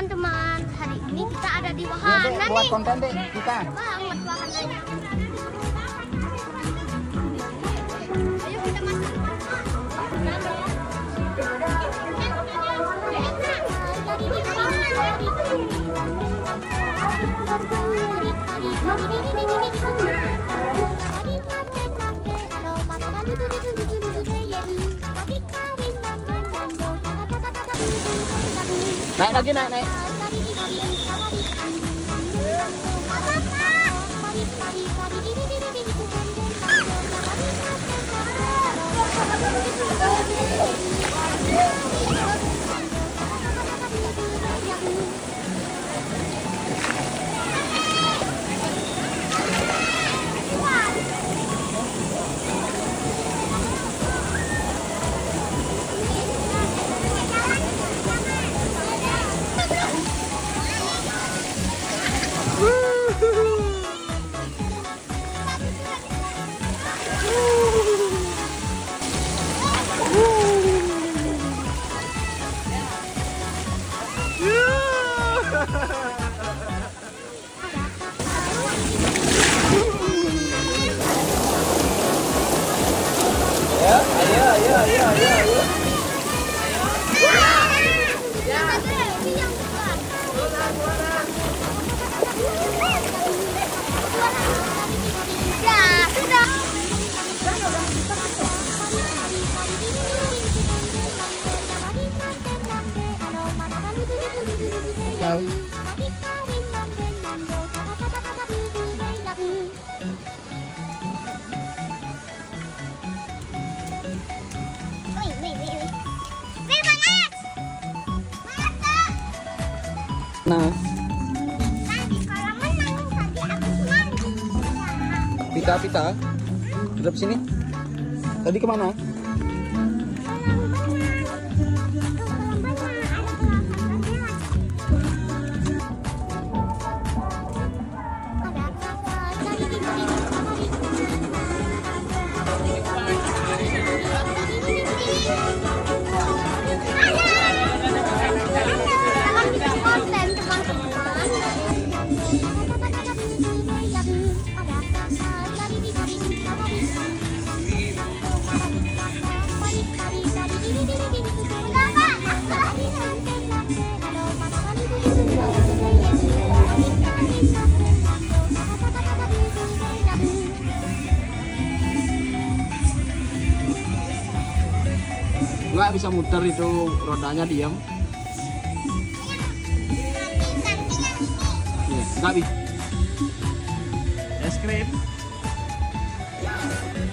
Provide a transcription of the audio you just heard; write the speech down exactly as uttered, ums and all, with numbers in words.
teman-teman, hari ini kita ada di wahana nih. Buat konten deh kita. Banget wahananya. Ayo kita masuk. Naik lagi, naik, naik. Ayo, ayo, ayo, ayo, ayo. Nah, Pita, Pita, duduk sini. Tadi kemana? Nggak bisa muter itu, rodanya diam. Nggak bisa. Es krim.